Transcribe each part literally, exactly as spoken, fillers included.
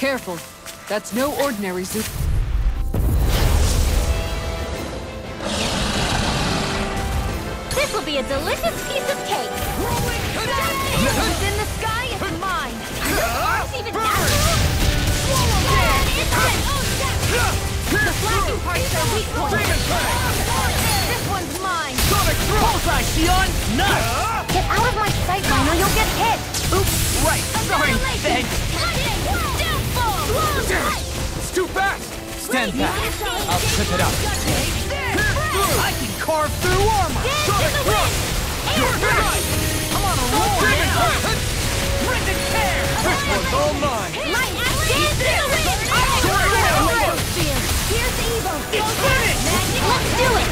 Careful. That's no ordinary Zoop. This will be a delicious piece of cake. What's in the sky is mine. It's even natural. The flashing parts are weak points. This one's mine. Bullseye, Xion! Nuts! Get out of my sight, Mine, or you'll get hit. Oops, right, sorry, thanks. It's too fast! Stand back. I'll trip it up. I can carve through armor! Sonic thrust! You're right! I'm on a roll now! Rip and tear! This one's all mine! Light dance in the wind! Here's evil! It's finished! Let's do it!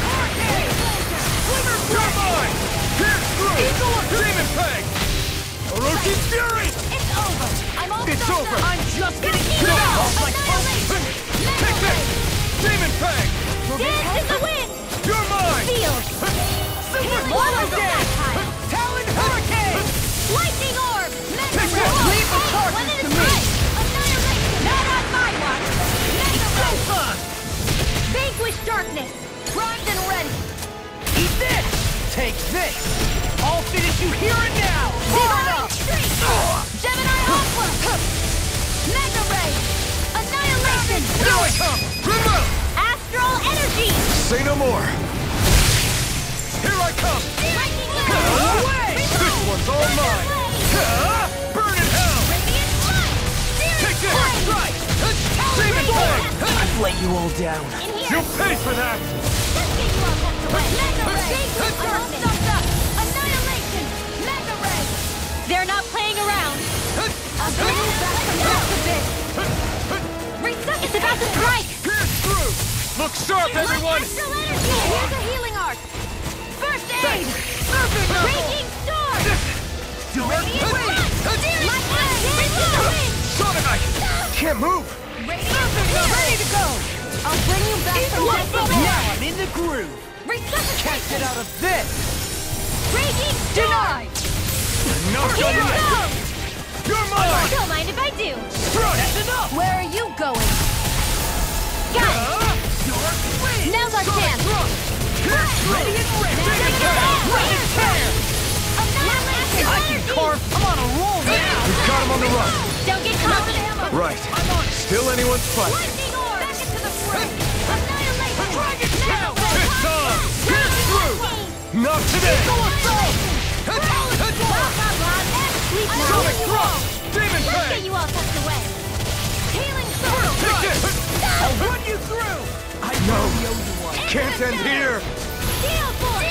You're mine! Pierce through! Demon Peg! Orochi Fury! It's over! I'm all It's done over! now. I'm just getting Get started! out! Annihilation! Take this! Demon Peg! Dance in the wind! You're mine! Field! Super Water Water Dance! Projectile! Talon Hurricane! Lightning Orb! Mega Take Ray! this! Leave the When charges it to is me! right! Annihilation! Not on my watch! Mega Ray! Fun! Vanquish darkness! Primed and ready! Eat this! Take this! I'll finish you here and now! Divine Streak! Gemini Aqua! Mega Ray! Annihilation! Here I come! Remove! Astral Energy! Say no more! Here I come! Lightning Away! This one's all mine! Burn in hell! Radiant Light! Take this! Right! Demon Peg! I've let you all down. In here! You'll pay for that! Let's get you all tucked away! Mega Ray! I'm all stuffed up! Annihilation! Mega Ray! They're not playing around! I'll bring you back from depth of this! Reset! It's about to strike! Pierce through! Look sharp, everyone! Astral Energy! Here's a healing art! First aid! Raging Storm! Radiant Light! Light Ray! Into the wind! Sonic! Can't move! Radiant ready to go! I'll bring you back from depth of Now this! I'm in the groove. Can't Resuscitation! get out of this. Raging Storm! No, Here you're goes! You're mine! Don't mind if I do! That's enough. Where are you going? Got it! Now's our chance! Ready and ready. Rip and tear. Annihilation! I can carve. I'm on a roll now. We've got him on the run! Don't get caught! Right. Still anyone's fight. Lightning Orb! Back into the fray! Annihilation! Dragon Mega Tail! Ray! It's on! Pierce through! Not today! Sonic Thrust! Demon Let's get Peg! you all tucked away! Healing Sword! Take this! I'll run you through. I No. know you want. Can't end here! Steel Force!